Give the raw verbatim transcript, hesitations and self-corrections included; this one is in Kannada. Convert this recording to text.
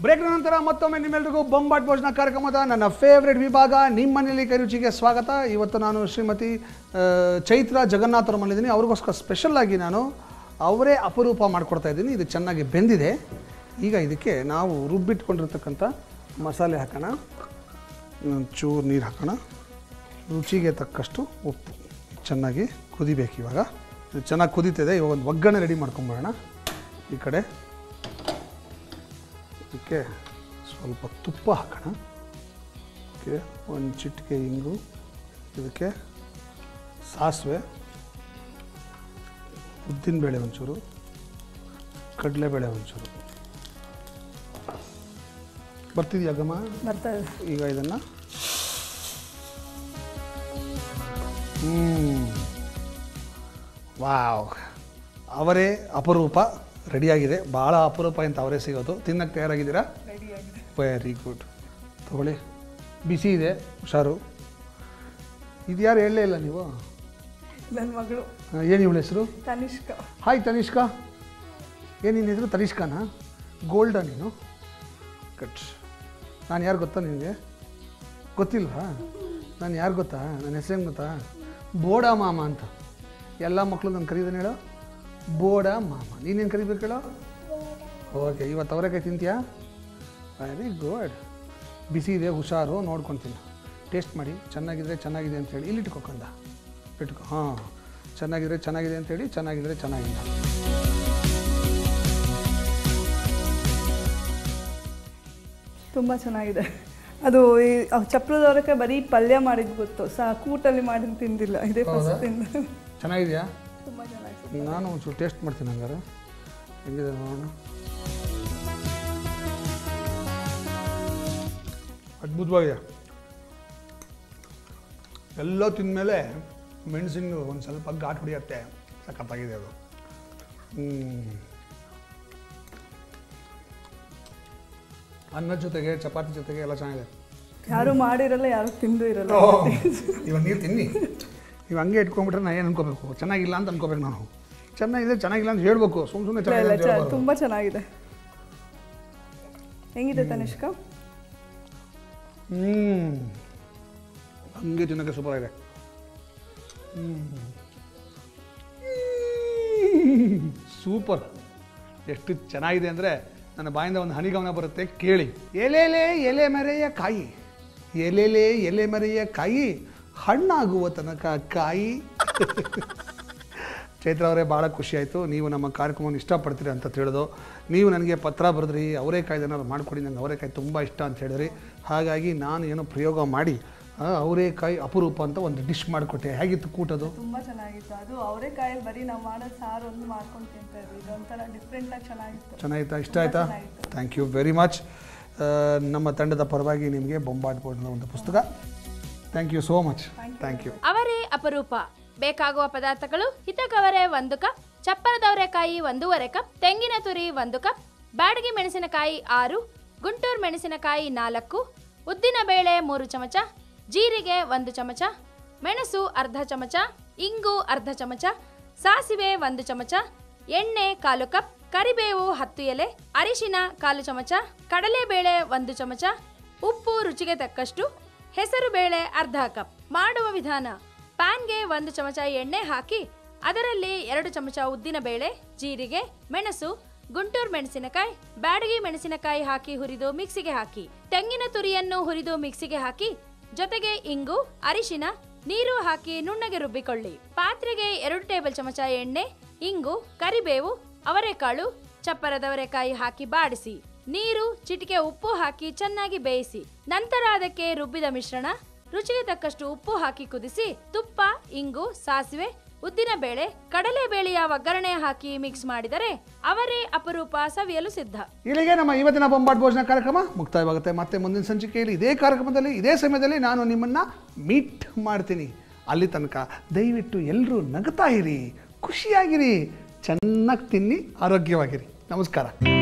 ಬ್ರೇಕ್ ನಂತರ ಮತ್ತೊಮ್ಮೆ ನಿಮ್ಮೆಲ್ಲರಿಗೂ ಬೊಂಬಾಟ್ ಭೋಜನ ಕಾರ್ಯಕ್ರಮದ ನನ್ನ ಫೇವ್ರೆಟ್ ವಿಭಾಗ ನಿಮ್ಮ ಮನೆಯಲ್ಲಿ ಕೈ ರುಚಿಗೆ ಸ್ವಾಗತ. ಇವತ್ತು ನಾನು ಶ್ರೀಮತಿ ಚೈತ್ರ ಜಗನ್ನಾಥ್ ಅವರ ಮನೆಯಿದ್ದೀನಿ. ಅವ್ರಿಗೋಸ್ಕರ ಸ್ಪೆಷಲ್ ಆಗಿ ನಾನು ಅವರೇ ಅಪರೂಪ ಮಾಡಿಕೊಡ್ತಾ ಇದ್ದೀನಿ. ಇದು ಚೆನ್ನಾಗಿ ಬೆಂದಿದೆ. ಈಗ ಇದಕ್ಕೆ ನಾವು ರುಬ್ಬಿಟ್ಕೊಂಡಿರ್ತಕ್ಕಂಥ ಮಸಾಲೆ ಹಾಕೋಣ, ಚೂರು ನೀರು ಹಾಕೋಣ, ರುಚಿಗೆ ತಕ್ಕಷ್ಟು ಉಪ್ಪು. ಚೆನ್ನಾಗಿ ಕುದಿಬೇಕು. ಇವಾಗ ಇದು ಚೆನ್ನಾಗಿ ಕುದೀತಿದೆ. ಇವಾಗ ಒಂದು ಒಗ್ಗರಣೆ ರೆಡಿ ಮಾಡ್ಕೊಂಬಿಡೋಣ. ಈ ಕಡೆ ಇದಕ್ಕೆ ಸ್ವಲ್ಪ ತುಪ್ಪ ಹಾಕೋಣ. ಓಕೆ, ಒಂದು ಚಿಟಿಕೆ ಇಂಗು, ಇದಕ್ಕೆ ಸಾಸಿವೆ, ಉದ್ದಿನಬೇಳೆ ಒಂಚೂರು, ಕಡಲೆಬೇಳೆ ಒಂಚೂರು. ಬರ್ತಿದೆಯಾ ಗಮ? ಬರ್ತಾ ಇದೆ. ಈಗ ಇದನ್ನು ಹ್ಞೂ ವಾವ್, ಅವರೇ ಅಪರೂಪ ರೆಡಿಯಾಗಿದೆ. ಭಾಳ ಅಪರೂಪ ಅಂತ ಅವರೇ ಸಿಗೋದು. ತಿನ್ನಕ್ಕೆ ತಯಾರಾಗಿದ್ದೀರಾ? Very good. ತಗೊಳ್ಳಿ, ಬಿಸಿ ಇದೆ, ಹುಷಾರು. ಇದು ಯಾರು ಹೇಳಲೇ ಇಲ್ಲ ನೀವು? ನನ್ನ ಮಗಳು. ಏನು ಇವಳ ಹೆಸರು? ತನಿಷ್ಕಾ. ಹಾಯ್ ತನಿಷ್ಕಾ. ಏನು ನಿನ್ನ ಹೆಸರು? ತನಿಷ್ಕಾನಾ? ಗೋಲ್ಡಾ ನೀನು? ಕಟ್. ನಾನು ಯಾರು ಗೊತ್ತಾ ನಿನಗೆ? ಗೊತ್ತಿಲ್ವಾ? ನಾನು ಯಾರು ಗೊತ್ತಾ? ನನ್ನ ಹೆಸರೇನು ಗೊತ್ತಾ? ಬೋಡ ಮಾಮ ಅಂತ. ಎಲ್ಲ ಮಕ್ಕಳು ನಾನು ಕರೀದೇನೆ ಹೇಳೋ, ಬೋಡ ಮಾಮ. ನೀನೇನು ಕರಿಬೇಕು ಹೇಳೋ? ಓಕೆ, ಇವತ್ತು ಅವರೇಕಾಯಿ ತಿಂತೀಯಾ? Very good. ಬಿಸಿ ಇದೆ, ಹುಷಾರು, ನೋಡ್ಕೊತೀನಿ. ಟೇಸ್ಟ್ ಮಾಡಿ, ಚೆನ್ನಾಗಿದ್ರೆ ಚೆನ್ನಾಗಿದೆ ಅಂತೇಳಿ ಇಲ್ಲಿ ಇಟ್ಕೊಕಂದ ಇಟ್ಕೊ. ಹಾಂ, ಚೆನ್ನಾಗಿದ್ರೆ ಚೆನ್ನಾಗಿದೆ ಅಂತೇಳಿ, ಚೆನ್ನಾಗಿದ್ರೆ ಚೆನ್ನಾಗಿಲ್ಲ. ತುಂಬ ಚೆನ್ನಾಗಿದೆ. ಅದು ಈ ಚಪ್ಪಲದವರಕ್ಕೆ ಬರೀ ಪಲ್ಯ ಮಾಡಿದ್ದು ಗೊತ್ತು, ಸಹ ಕೂಟಲ್ಲಿ ಮಾಡಿ ತಿಂದಿಲ್ಲ. ಇದೇ ಫಸ್ಟ್ ತಿಂದ. ಚೆನ್ನಾಗಿದೆಯಾ? ತುಂಬ ಚೆನ್ನಾಗಿದೆ. ನಾನು ಒಂಚೂರು ಟೇಸ್ಟ್ ಮಾಡ್ತೀನಿ. ಹಂಗಾರೆ ಹೆಂಗಿದೆ ನೋಡೋಣ. ಅದ್ಭುತವಾಗಿದೆ. ಎಲ್ಲ ತಿಂದಮೇಲೆ ಮೆಣಸಿನ ಒಂದು ಸ್ವಲ್ಪ ಘಾಟ್ ಹೊಡಿಯುತ್ತೆ. ಸಖತ್ತಾಗಿದೆ ಅದು. ಅನ್ನದ ಜೊತೆಗೆ, ಚಪಾತಿ ಜೊತೆಗೆ ಎಲ್ಲ ಚೆನ್ನಾಗಿದೆ. ಯಾರು ಮಾಡಿರಲ್ಲ, ಯಾರು ತಿಂದು ಇರಲ್ಲ. ಇವಾಗ ನೀರು ತಿನ್ನಿ. ನೀವು ಹಂಗೆ ಇಟ್ಕೊಂಡ್ಬಿಟ್ರೆ ನಾನು ಏನು ಅನ್ಕೋಬೇಕು? ಚೆನ್ನಾಗಿಲ್ಲ ಅಂತ ಅನ್ಕೋಬೇಕು. ನಾನು ಚೆನ್ನಾಗಿದೆ ಚೆನ್ನಾಗಿಲ್ಲ ಅಂತ ಹೇಳ್ಬೇಕು. ಸುಮ್ಮ ಸುಮ್ಮನೆ ಚೆನ್ನಾಗಿದೆ. ತುಂಬ ಚೆನ್ನಾಗಿದೆ. ಹೆಂಗಿದೆ ತನಿಷ್ಕಾ? ಹ್ಞೂ, ಹಂಗೆ ತಿನ್ನೋಕ್ಕೆ ಸೂಪರ್ ಆಗಿದೆ. ಹ್ಞೂ, ಸೂಪರ್. ಎಷ್ಟು ಚೆನ್ನಾಗಿದೆ ಅಂದರೆ ನನ್ನ ಬಾಯಿಂದ ಒಂದು ಹನಿಗಮನ ಬರುತ್ತೆ, ಕೇಳಿ. ಎಲೆಲೆ ಎಲೆ ಮರೆಯ ಕಾಯಿ, ಎಲೆಲೆ ಎಲೆ ಮರೆಯ ಕಾಯಿ, ಹಣ್ಣಾಗುವ ತನಕ ಕಾಯಿ. ಚೈತ್ರ ಅವರೇ, ಭಾಳ ಖುಷಿಯಾಯಿತು. ನೀವು ನಮ್ಮ ಕಾರ್ಯಕ್ರಮವನ್ನು ಇಷ್ಟಪಡ್ತೀರಿ ಅಂತ ತಿಳಿದು ನೀವು ನನಗೆ ಪತ್ರ ಬರೆದ್ರಿ, ಅವರೇಕಾಯ್ದು ಏನಾದ್ರು ಮಾಡಿಕೊಡಿ, ನನಗೆ ಅವರೇಕಾಯಿ ತುಂಬ ಇಷ್ಟ ಅಂತ ಹೇಳಿದ್ರಿ. ಹಾಗಾಗಿ ನಾನು ಏನೋ ಪ್ರಯೋಗ ಮಾಡಿ ಅವರೇಕಾಯಿ ಅಪರೂಪ ಅಂತ ಒಂದು ಡಿಶ್ ಮಾಡಿಕೊಟ್ಟೆ. ಹೇಗಿತ್ತು ಕೂಟದು? ತುಂಬ ಚೆನ್ನಾಗಿತ್ತು. ಅದು ಅವರೇಕಾಯಲ್ಲಿ ಬರೀ ನಾವು ಮಾಡೋ ಸಾರು ಒಂದು ಮಾಡ್ಕೊಂಡು ತಿಂತಾ ಇದ್ವಿ. ಇದೊಂಥರ ಡಿಫ್ರೆಂಟಾಗಿ ಚೆನ್ನಾಗಿತ್ತು. ಚೆನ್ನಾಗಿತ್ತಾ? ಇಷ್ಟ ಆಯಿತಾ? Thank you very much. ನಮ್ಮ ತಂಡದ ಪರವಾಗಿ ನಿಮಗೆ ಬೊಂಬಾಟ್ ಭೋಜನ ಒಂದು ಪುಸ್ತಕ. Thank you so much. Thank you. ಅವರೇ ಅಪರೂಪ. ಬೇಕಾಗುವ ಪದಾರ್ಥಗಳು: ಹಿತಕವರೆ ಒಂದು ಕಪ್, ಚಪ್ಪರದವರೆಕಾಯಿ ಒಂದೂವರೆ ಕಪ್, ತೆಂಗಿನ ತುರಿ ಒಂದು ಕಪ್, ಬ್ಯಾಡಗಿ ಮೆಣಸಿನಕಾಯಿ ಆರು, ಗುಂಟೂರು ಮೆಣಸಿನಕಾಯಿ ನಾಲ್ಕು, ಉದ್ದಿನ ಬೇಳೆ ಮೂರು ಚಮಚ, ಜೀರಿಗೆ ಒಂದು ಚಮಚ, ಮೆಣಸು ಅರ್ಧ ಚಮಚ, ಇಂಗು ಅರ್ಧ ಚಮಚ, ಸಾಸಿವೆ ಒಂದು ಚಮಚ, ಎಣ್ಣೆ ಕಾಲು ಕಪ್, ಕರಿಬೇವು ಹತ್ತು ಎಲೆ, ಅರಿಶಿನ ಕಾಲು ಚಮಚ, ಕಡಲೆಬೇಳೆ ಒಂದು ಚಮಚ, ಉಪ್ಪು ರುಚಿಗೆ ತಕ್ಕಷ್ಟು, ಹೆಸರು ಬೇಳೆ ಅರ್ಧ ಕಪ್. ಮಾಡುವ ವಿಧಾನ: ಪ್ಯಾನ್ಗೆ ಒಂದು ಚಮಚ ಎಣ್ಣೆ ಹಾಕಿ ಅದರಲ್ಲಿ ಎರಡು ಚಮಚ ಉದ್ದಿನ ಬೇಳೆ, ಜೀರಿಗೆ, ಮೆಣಸು, ಗುಂಟೂರು ಮೆಣಸಿನಕಾಯಿ, ಬ್ಯಾಡಗಿ ಮೆಣಸಿನಕಾಯಿ ಹಾಕಿ ಹುರಿದು ಮಿಕ್ಸಿಗೆ ಹಾಕಿ. ತೆಂಗಿನ ತುರಿಯನ್ನು ಹುರಿದು ಮಿಕ್ಸಿಗೆ ಹಾಕಿ ಜೊತೆಗೆ ಇಂಗು, ಅರಿಶಿನ, ನೀರು ಹಾಕಿ ನುಣ್ಣಗೆ ರುಬ್ಬಿಕೊಳ್ಳಿ. ಪಾತ್ರೆಗೆ ಎರಡು ಟೇಬಲ್ ಚಮಚ ಎಣ್ಣೆ, ಇಂಗು, ಕರಿಬೇವು, ಅವರೆಕಾಳು, ಚಪ್ಪರದವರೆಕಾಯಿ ಹಾಕಿ ಬಾಡಿಸಿ. ನೀರು, ಚಿಟಿಕೆ ಉಪ್ಪು ಹಾಕಿ ಚೆನ್ನಾಗಿ ಬೇಯಿಸಿ. ನಂತರ ಅದಕ್ಕೆ ರುಬ್ಬಿದ ಮಿಶ್ರಣ, ರುಚಿಗೆ ತಕ್ಕಷ್ಟು ಉಪ್ಪು ಹಾಕಿ ಕುದಿಸಿ. ತುಪ್ಪ, ಇಂಗು, ಸಾಸಿವೆ, ಉದ್ದಿನ ಬೇಳೆ, ಕಡಲೆ ಬೇಳೆಯ ಒಗ್ಗರಣೆ ಹಾಕಿ ಮಿಕ್ಸ್ ಮಾಡಿದರೆ ಅವರೇ ಅಪರೂಪ ಸವಿಯಲು ಸಿದ್ಧ. ಇಲ್ಲಿಗೆ ನಮ್ಮ ಇವತ್ತಿನ ಬೊಂಬಾಟ್ ಭೋಜನ ಕಾರ್ಯಕ್ರಮ ಮುಕ್ತಾಯವಾಗುತ್ತೆ. ಮತ್ತೆ ಮುಂದಿನ ಸಂಚಿಕೆಯಲ್ಲಿ ಇದೇ ಕಾರ್ಯಕ್ರಮದಲ್ಲಿ ಇದೇ ಸಮಯದಲ್ಲಿ ನಾನು ನಿಮ್ಮನ್ನು ಮೀಟ್ ಮಾಡ್ತೀನಿ. ಅಲ್ಲಿ ತನಕ ದಯವಿಟ್ಟು ಎಲ್ಲರೂ ನಗ್ತಾ ಇರಿ, ಖುಷಿಯಾಗಿರಿ, ಚೆನ್ನಾಗಿ ತಿನ್ನಿ, ಆರೋಗ್ಯವಾಗಿರಿ. ನಮಸ್ಕಾರ.